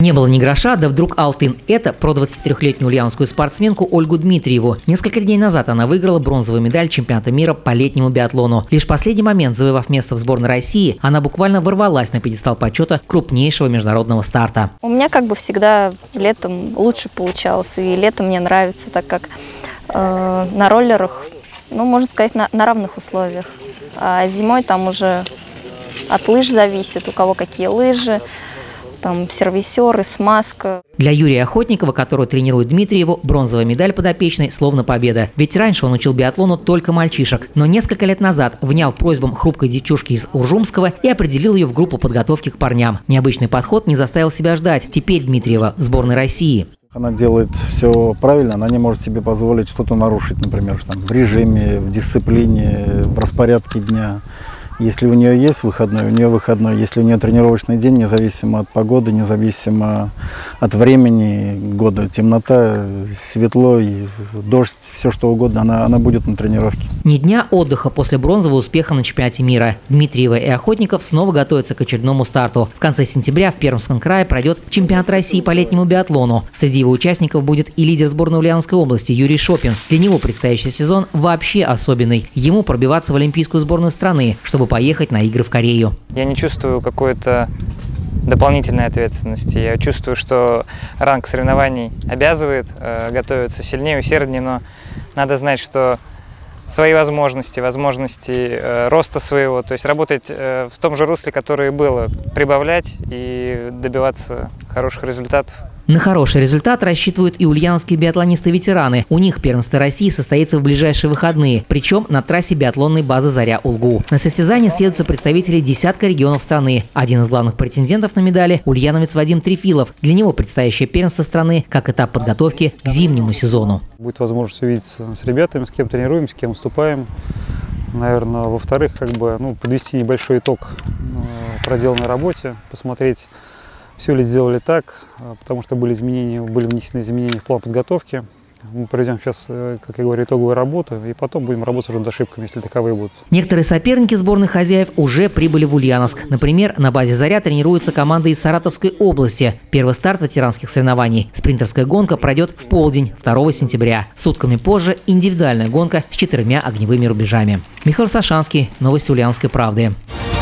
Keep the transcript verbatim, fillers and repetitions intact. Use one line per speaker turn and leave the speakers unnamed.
Не было ни гроша, да вдруг алтын. Это про двадцатитрёхлетнюю ульяновскую спортсменку Ольгу Дмитриеву. Несколько дней назад она выиграла бронзовую медаль чемпионата мира по летнему биатлону. Лишь в последний момент, завоевав место в сборной России, она буквально ворвалась на пьедестал почета крупнейшего международного старта.
У меня как бы всегда летом лучше получалось. И летом мне нравится, так как э, на роллерах, ну, можно сказать, на, на равных условиях. А зимой там уже от лыж зависит, у кого какие лыжи. Там сервисеры, смазка.
Для Юрия Охотникова, которого тренирует Дмитриеву, бронзовая медаль подопечной словно победа. Ведь раньше он учил биатлону только мальчишек, но несколько лет назад внял просьбам хрупкой девчушки из Уржумского и определил ее в группу подготовки к парням. Необычный подход не заставил себя ждать. Теперь Дмитриева в сборной России.
Она делает все правильно, она не может себе позволить что-то нарушить, например, там, в режиме, в дисциплине, в распорядке дня. Если у нее есть выходной, у нее выходной. Если у нее тренировочный день, независимо от погоды, независимо от времени года, темнота, светло, дождь, все что угодно, она, она будет на тренировке.
Ни дня отдыха после бронзового успеха на чемпионате мира. Дмитриева и Охотников снова готовятся к очередному старту. В конце сентября в Пермском крае пройдет чемпионат России по летнему биатлону. Среди его участников будет и лидер сборной Ульяновской области Юрий Шопин. Для него предстоящий сезон вообще особенный. Ему пробиваться в олимпийскую сборную страны, чтобы поехать на игры в Корею.
Я не чувствую какой-то дополнительной ответственности. Я чувствую, что ранг соревнований обязывает э, готовиться сильнее, усерднее, но надо знать, что свои возможности, возможности э, роста своего, то есть работать э, в том же русле, которое и было, прибавлять и добиваться хороших результатов.
На хороший результат рассчитывают и ульяновские биатлонисты-ветераны. У них первенство России состоится в ближайшие выходные, причем на трассе биатлонной базы «Заря-Улгу». На состязание съедутся представители десятка регионов страны. Один из главных претендентов на медали – ульяновец Вадим Трефилов. Для него предстоящее первенство страны как этап подготовки к зимнему сезону.
Будет возможность увидеться с ребятами, с кем тренируемся, с кем выступаем. Наверное, во-вторых, как бы, ну, подвести небольшой итог проделанной работе, посмотреть, все ли сделали так, потому что были изменения, были внесены изменения в план подготовки. Мы проведем сейчас, как я говорю, итоговую работу, и потом будем работать уже над ошибками, если таковые будут.
Некоторые соперники сборных хозяев уже прибыли в Ульяновск. Например, на базе «Заря» тренируется команда из Саратовской области. Первый старт ветеранских соревнований. Спринтерская гонка пройдет в полдень, второго сентября. Сутками позже индивидуальная гонка с четырьмя огневыми рубежами. Михаил Сашанский, новости Ульяновской правды.